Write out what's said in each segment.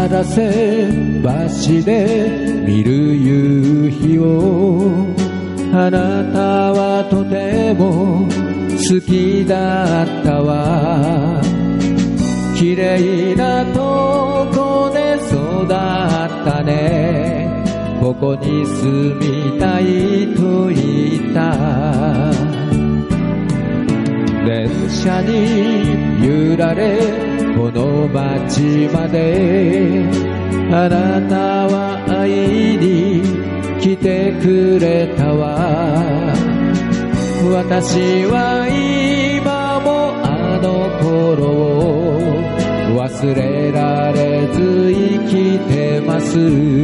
らせ橋で見る夕日をあなたはとても好きだったわ。綺麗なとこで育ったね。ここに住みたいと言った。電車に揺られこの街まであなたは会いに来てくれたわ。私は今もあの頃を忘れられず生きてます。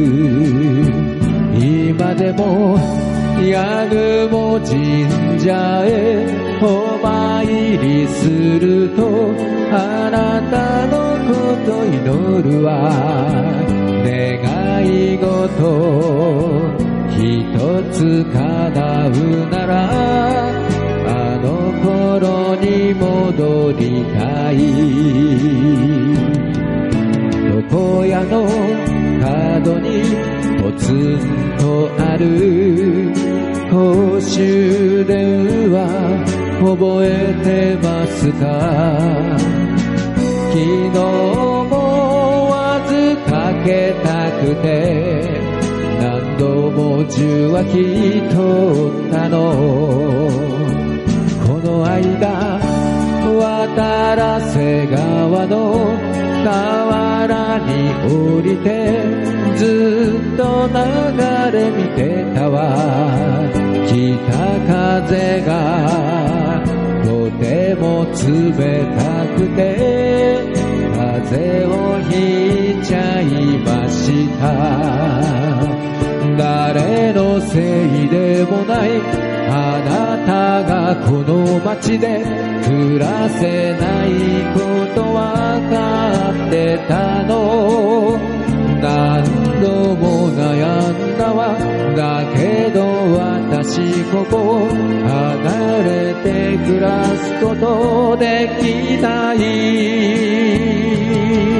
今でも八雲神社へお参りするとあなたのこと祈るわ。願い事一つ叶うならあの頃に戻りたい。床屋の角にポツンとある公衆電話覚えてますか。昨日もわずかけたくて何度も受話器取ったの。この間渡良瀬川の河原に降りてずっと流れ見てたわ。北風がとても冷たくて風邪をひいちゃいました。誰のせいでもないあなたがこの街で暮らせないことわかってたの。何度も悩んだわ。だけど私ここ離れて暮らすことできない。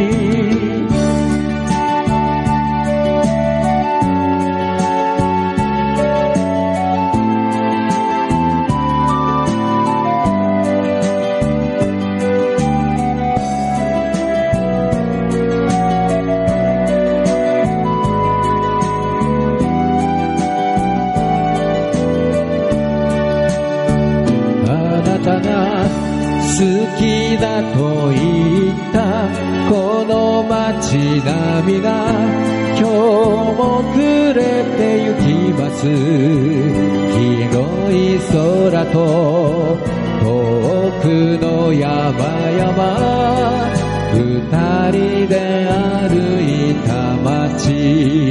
好きだと言ったこの街並みが今日も暮れてゆきます。広い空と遠くの山々二人で歩いた街